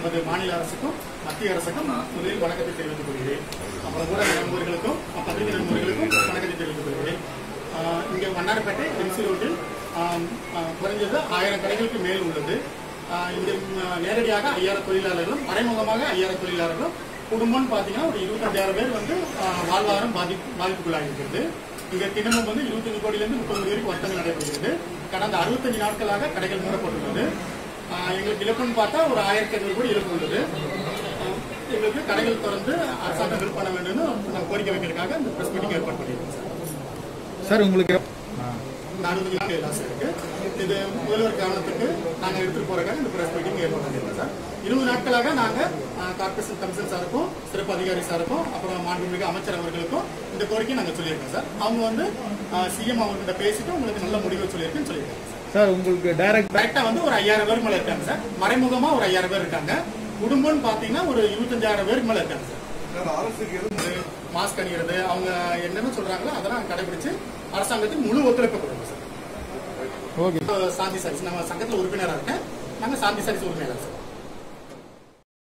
நமது மாநில அரசுக்கும் மத்திய அரசுக்கும் முதலில் வணக்கத்தை தெரிவித்துக் கொள்கிறேன். அப்புறம் ஊடக நண்பர்களுக்கும் பத்திரிகை நண்பர்களுக்கும் வணக்கத்தை தெரிவித்துக் கொள்கிறேன். இங்கே வண்ணாரப்பேட்டை எம்சி ரோட்டில் குறைஞ்சது 1000 கடைகளுக்கு மேல் உள்ளது. இங்கே நேரடியாக 5000 தொழிலாளர்களும் மறைமுகமாக 5000 தொழிலாளர்களும் குடும்பம்னு பார்த்தீங்கன்னா ஒரு 25,000 பேர் வந்து வாழ்வாதாரம் பாதிப்புக்குள்ளாகிறது. இங்கே தினமும் வந்து 25 கோடியிலிருந்து 30 கோடி வரைக்கும் வர்த்தகம் நடைபெறுகிறது. கடந்த 65 நாட்களாக கடைகள் மூடப்பட்டுள்ளது. எங்களுக்கு இழப்புன்னு பார்த்தா ஒரு 1500 கோடி இழப்பு உள்ளது. எங்களுக்கு கடைகள் திறந்து அரசாங்கம் ஹெல்ப் பண்ண வேண்டும்னு நாங்கள் கோரிக்கை வைக்கிறதுக்காக இந்த பிரஸ் மீட்டிங் ஏற்பாடு பண்ணியிருக்கோம் சார். உங்களுக்கு 40 நாள் லாஸ் இருக்கு. இது முதல்வர் கவனத்துக்கு நாங்கள் எடுத்துட்டு போறதுக்காக இந்த பிரஸ் மீட்டிங் ஏற்பாடு பண்ணியிருக்கோம் சார். 20 நாட்களாக நாங்கள் கார்பரேஷன் கமிஷன் சாருக்கும் சிறப்பு அதிகாரி சாருக்கும் அப்புறம் மாண்புமிகு அமைச்சர் அவர்களுக்கும் இந்த கோரிக்கை நாங்கள் சொல்லியிருக்கோம் சார். அவங்க வந்து சிஎம் அவங்ககிட்ட பேசிட்டு உங்களுக்கு நல்ல முடிவு சொல்லியிருக்கேன்னு சொல்லியிருக்காங்க சார். உங்களுக்கு டைரக்டா வந்து ஒரு 5000 பேர் மேல இருக்காங்க சார். மறைமுகமா ஒரு 5000 பேர் இருக்காங்க. குடும்பம்னு பாத்தீங்கன்னா ஒரு 25,000 பேருக்கு மேல இருக்காங்க சார். மாஸ்க் அணிகிறது அவங்க என்னன்னு சொல்றாங்களோ அதெல்லாம் கடைபிடிச்சு அரசாங்கத்துக்கு முழு ஒத்துழைப்பு கொடுங்க சார். சாந்தி சாரிஸ் நம்ம சங்கத்துல உறுப்பினராக இருக்கேன். நாங்க சாந்தி சாரிஸ் உறுப்பினராக சார்.